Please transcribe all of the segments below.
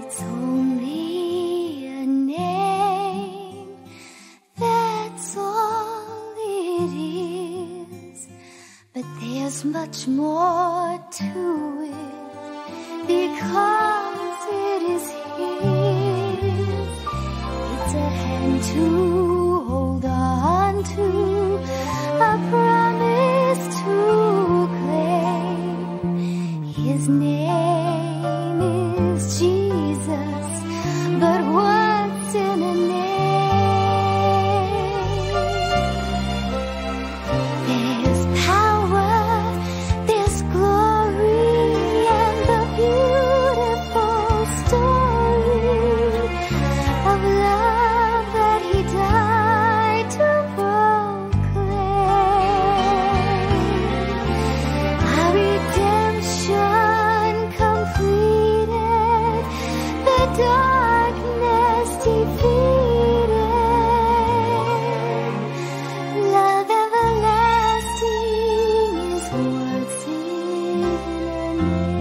It's only a name, that's all it is. But there's much more to it, because it is His. It's a hand to hold on to, a promise to claim. His name is Jesus, but what's in a name? There's power, there's glory, and the beautiful story of love that He died to proclaim. Our redemption completed, the darkness defeated, love everlasting is what's in a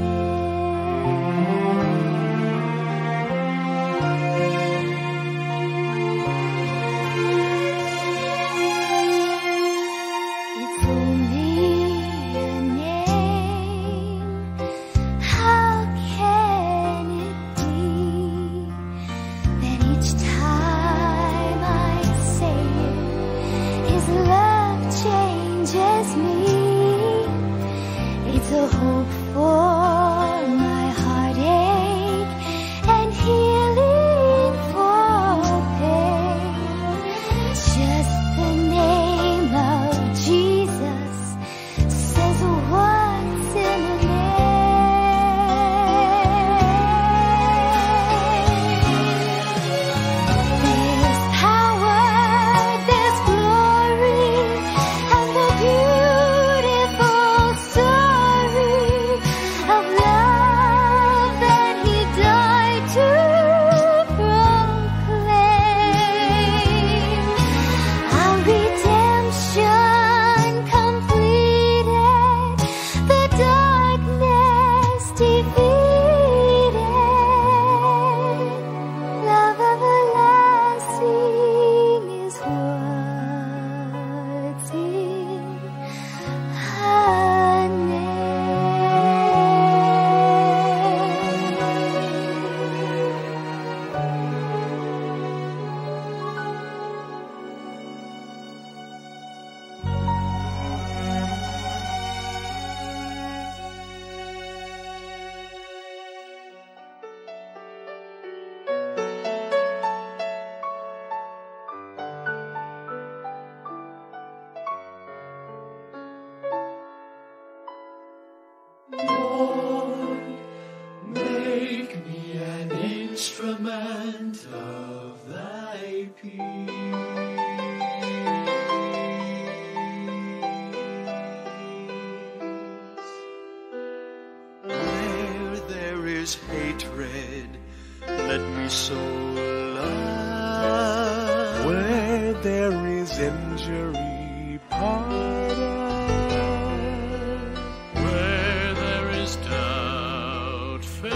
name. It's only a name. How can it be that each time I say it, His love changes me? It's a hope for my heartache and healing for pain. Just the name of Jesus says what's in a name. There's power, there's glory, and the beautiful story of love that He died to proclaim. Our redemption completed, the darkness defeated, love everlasting is what's in a name. Lord, make me an instrument of Thy peace. Where there is hatred, let me sow love. Where there is injury, pardon. Where there is doubt, faith.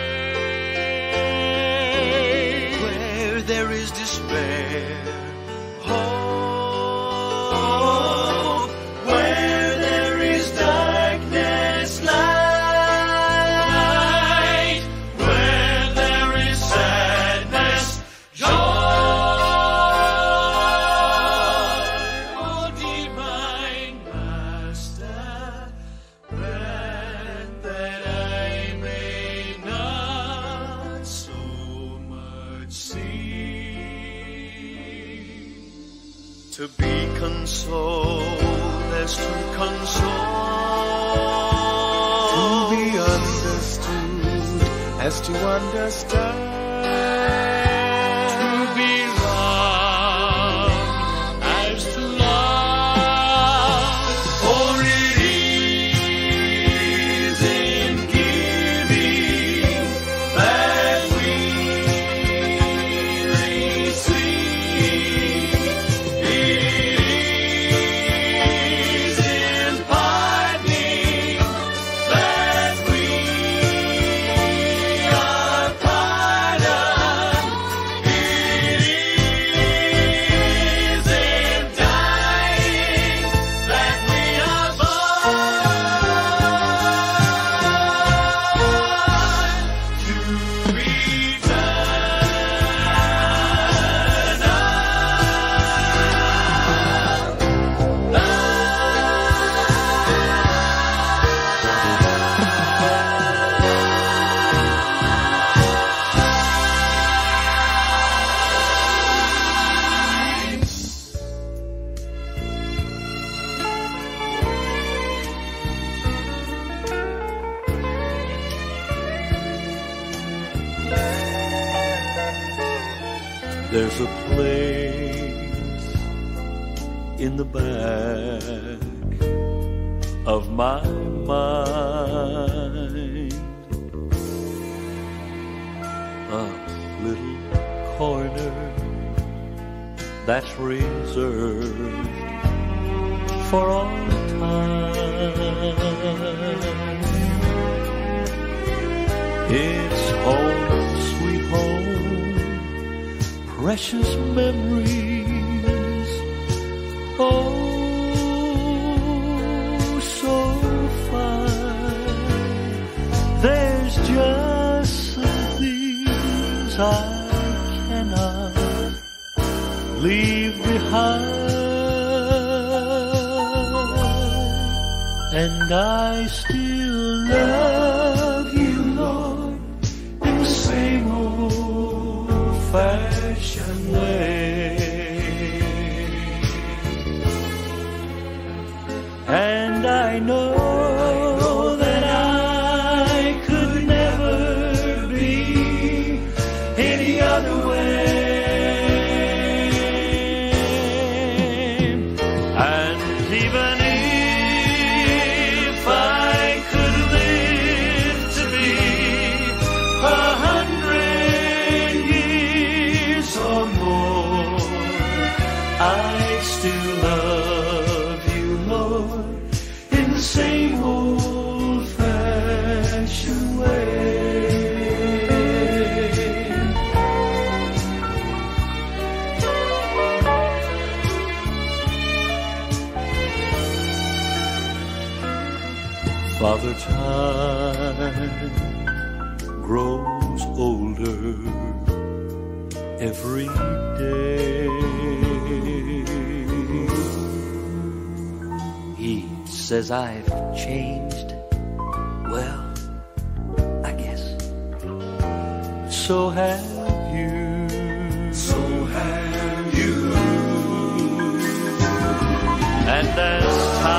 Where there is despair, hope. Where there is darkness, light. Where there is sadness, joy. Oh, divine Master, grant that I may not so much see. To be consoled as to console. To be understood as to understand. To be loved as to love. For it is in giving that we receive. It is in parting that we are parted. There's a place in the back of my mind, a little corner that's reserved for all time. It's home, sweet home, precious memories, oh, so fine. There's just some things I cannot leave behind, and I still love you, Lord, in the same old-fashioned way. And I know that I could never be any other way. And even if I could live to be 100 years or more, I'd still love you, Lord, in the same old-fashioned way. Father Time grows older every day. He says I've changed. Well, I guess so have you. So have you. And as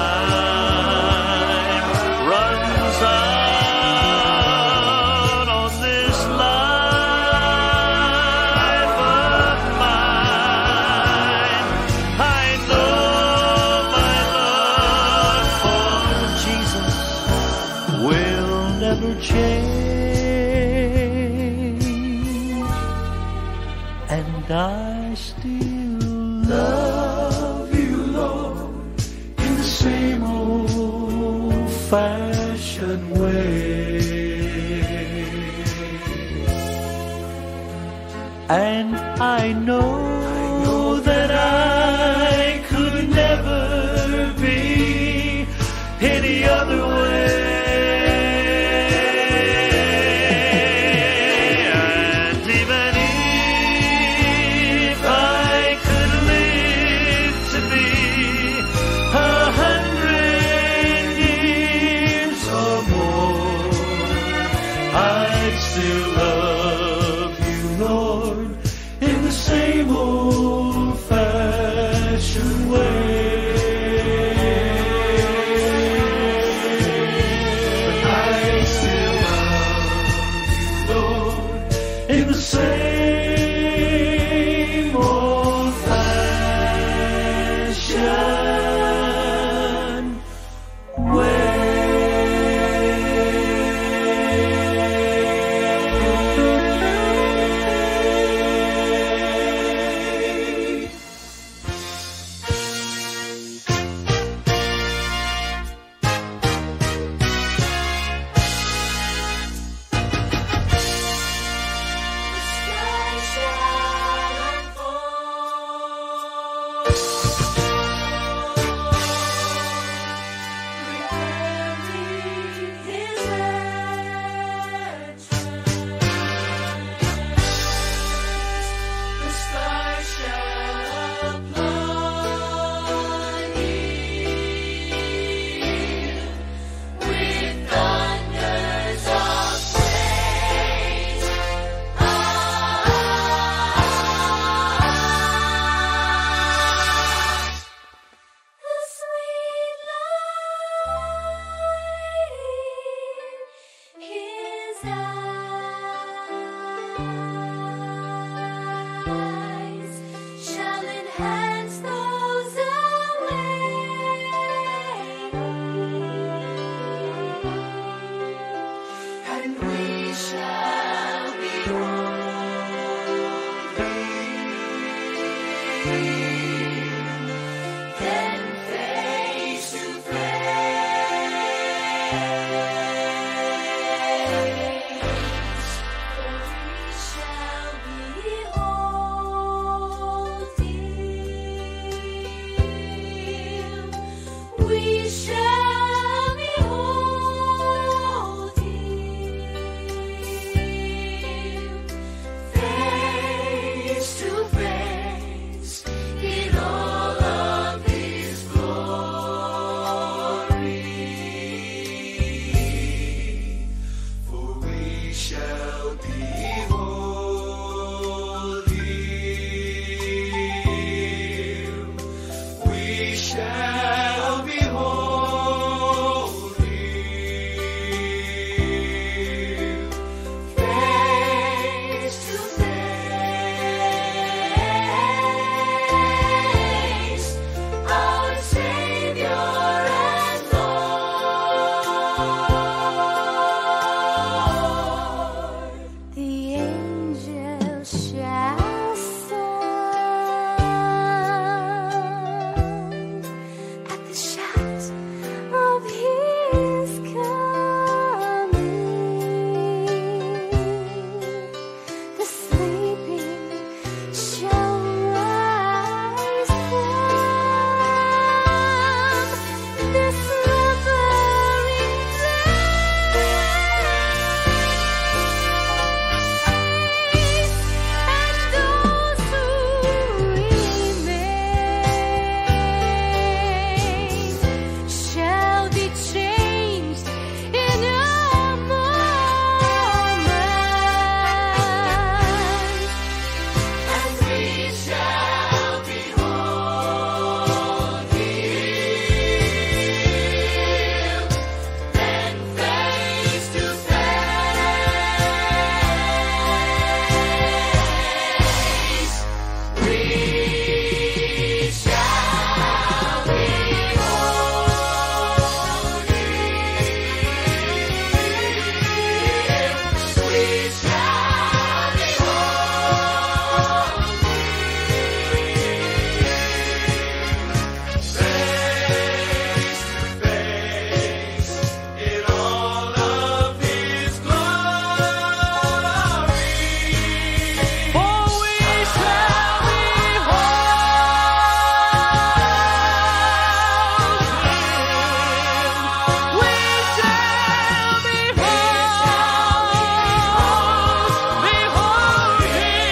time runs out on this life of mine, I know my love for Jesus will never change, and I still love you, Lord, in the same old-fashioned way. And I know that I could never be any other way. And even if I could live to be 100 years or more, I'd still love you, Lord, in the same old-fashioned way. I still love you, Lord, in the same old-fashioned way. His eyes. behold him. We shall behold him face to face, our Savior and Lord. The angels shall sound at the shout of his coming. The sleeping shall rise from this slumbering place, and those who remain shall be changed in a moment, And we shall behold him, then face to face, we shall behold him. We shall behold face to face in all of his glory. For we shall behold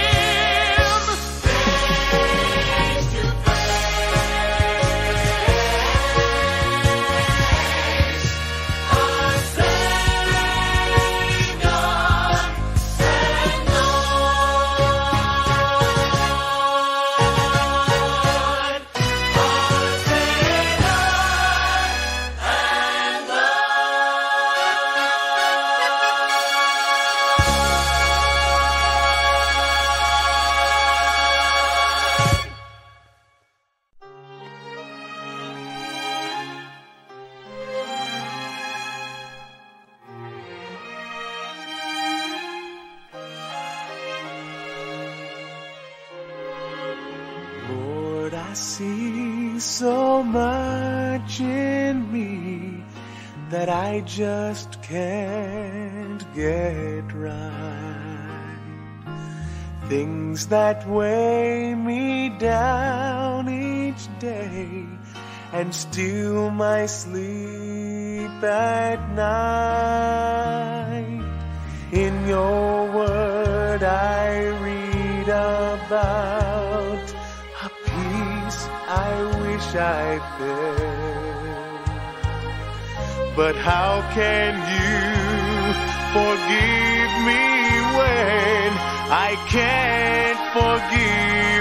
Lord, I see so much in me that I just can't get right. Things that weigh me down each day and steal my sleep at night. In your word I read about a peace I wish I felt. But how can you forgive me when I can't forgive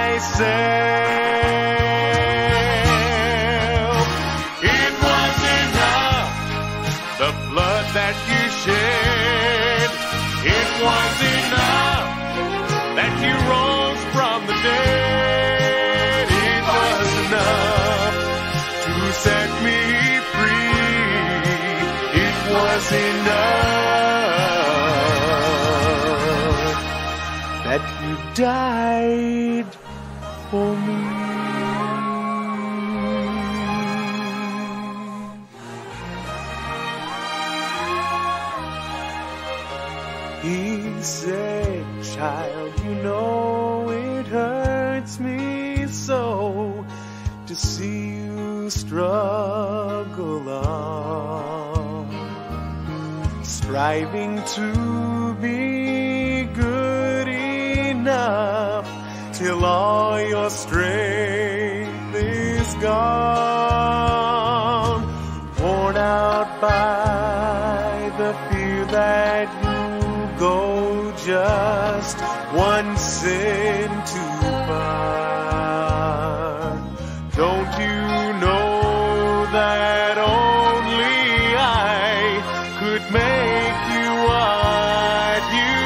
myself? It was enough, the blood that you shed. It was enough that you rose from the dead. It was enough to set me free. It was enough that you died for me. He said, child, you know it hurts me so to see you struggle on, striving to be good enough till all your strength is gone, worn out by the fear that you go just one sin too far. Don't you know that only I could make you what you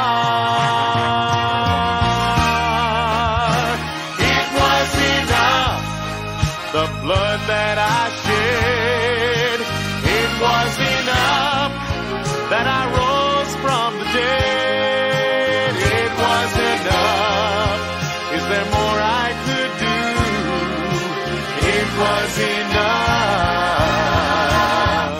are? It was enough, the blood that I shed. It was enough that I rose from the dead. It was enough. Is there more I could do? It was enough.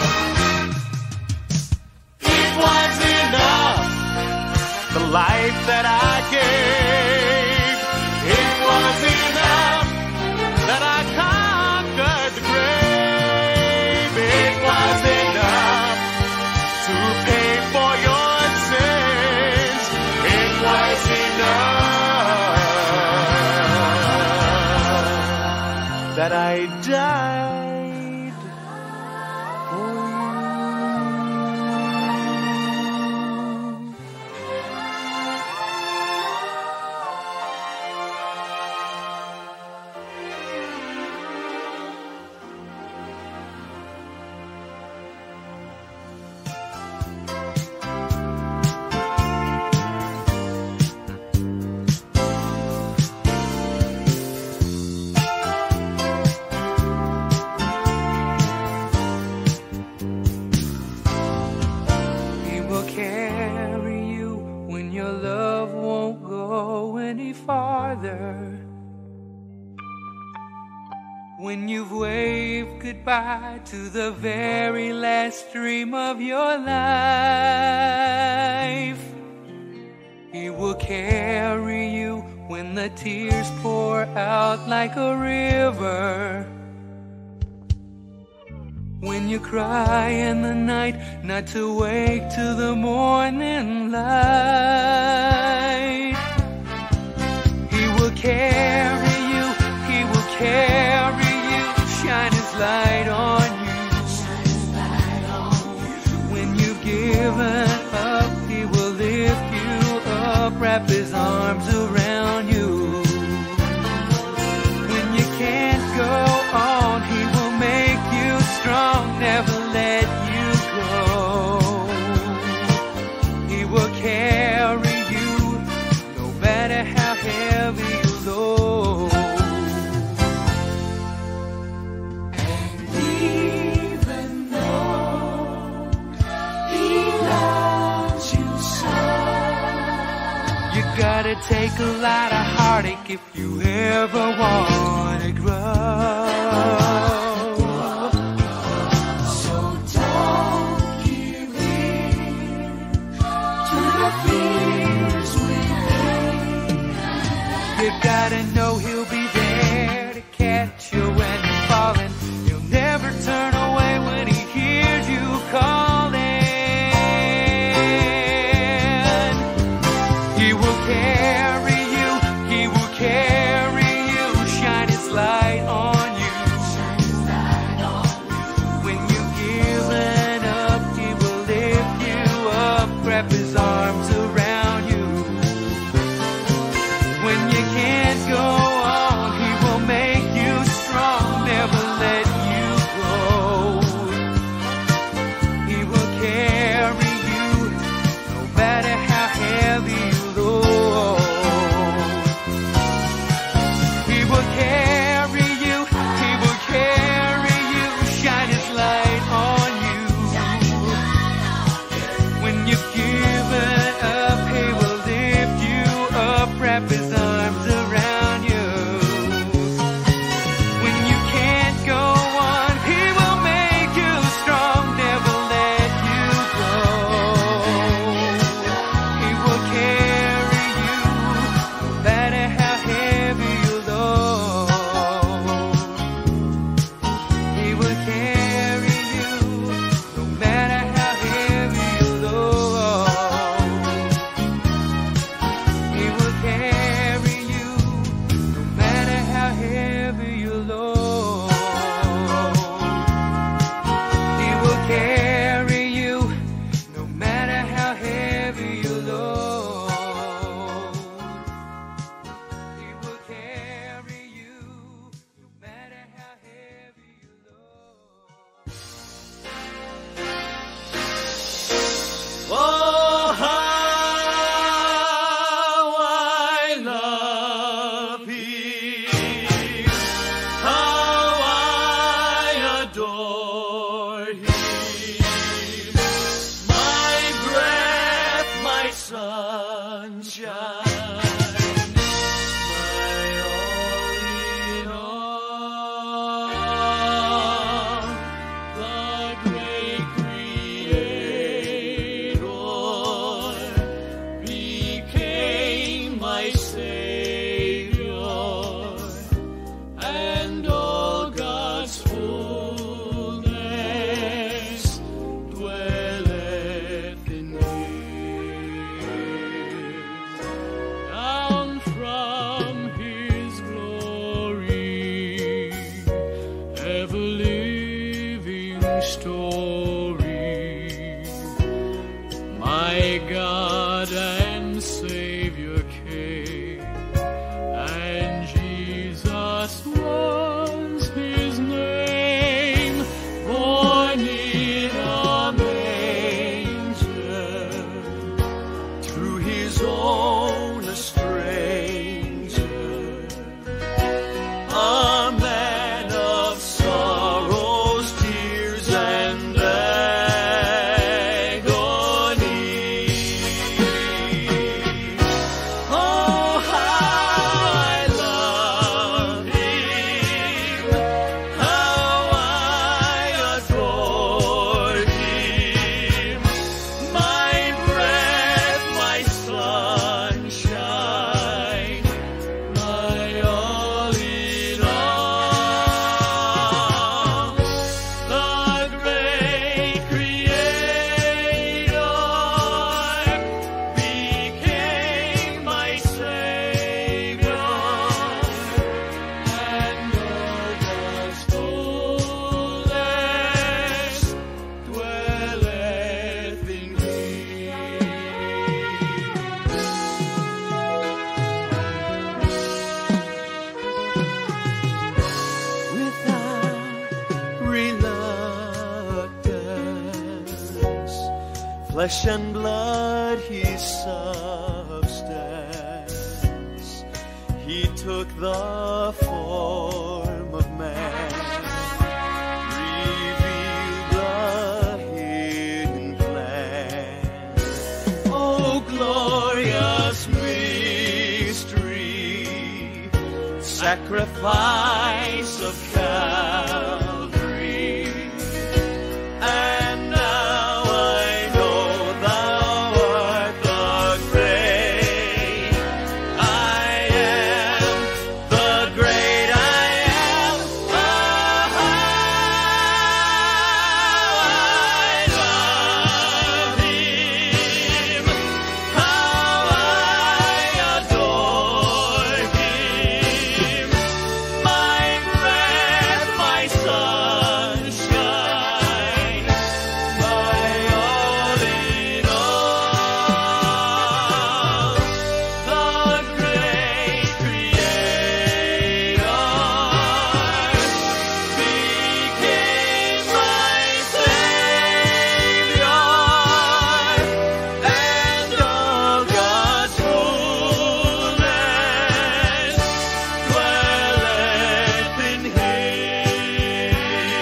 It was enough. The life that I gave. It was enough that I conquered the grave. It was enough to pay for your sins. It was enough that I died for you. He will carry you when your love won't go any farther. When you've waved goodbye to the very last dream of your life. He will carry you when the tears pour out like a river. When you cry in the night, not to wake to the morning light. He will carry you, he will carry you, shine his light on you. When you've given up, he will lift you up, wrap his arms around you. When you can't go on, he will make you strong, never let you go. He will carry you, no matter how heavy you load. Even though he loves you so, You gotta take a lot of heartache if you ever wanna grow. so don't give in to the fears within. You gotta know he'll be there to catch you when you're falling. He'll never turn away when he hears you calling. He will carry you, he will carry you, shine his light on you. When you've given up, he will lift you up, wrap his arms around you. When you can't go on, he will make you strong, never let you go. He will carry you, no matter how heavy you load. He will carry you, he will carry you, shine his light on you. When you've given up, God and Savior came, and Jesus was his name, born in a manger, to his own a stranger, a man of sorrows, tears, and agony. Oh, how I love him, how I adore him, my breath, my sunshine, my all in all. The great Creator became my Savior, and all God's fullness dwelleth in him. Without reluctance, flesh and blood his substance, he took the form of man, revealed the hidden plan. Oh, glorious mystery, sacrifice of Calvary. And now I know thou art the great I am, the great I am. Oh, how I love him, how I adore him, my breath, my sunshine, my all in all. The great Creator became my Savior, and all God's fullness dwelleth in him,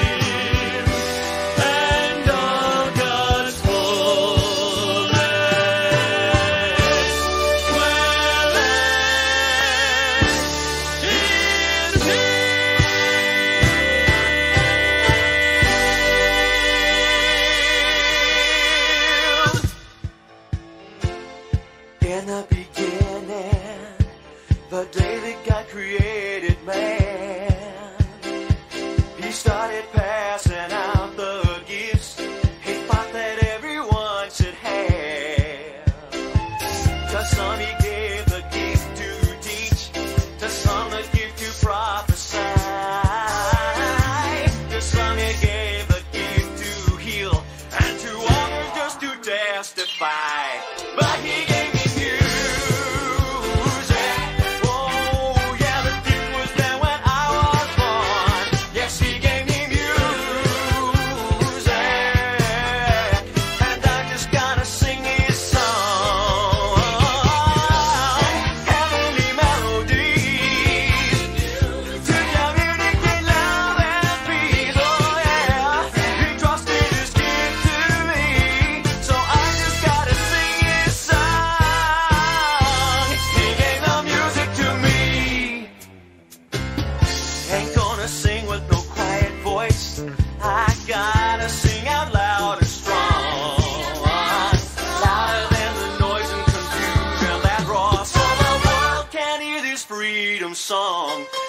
and all God's fullness dwelleth in him. In the beginning, the day that God created man, he started passing out the gifts he thought that everyone should have. To some he gave the gift to teach, to some the gift to prophesy, to some he gave the gift to heal, and to others just to testify. But he gave me music. Oh, yeah, the gift was there when I was born. Yes, he gave me music, and I just gotta sing his song. Heavenly melodies to communicate love and peace. Oh, yeah, he trusted his gift to me, so I just gotta sing his song. He gave the music to me. Ain't gonna sing with no quiet voice. I gotta sing out loud and strong, louder than the noise and confusion that roars, so the world can hear this freedom song.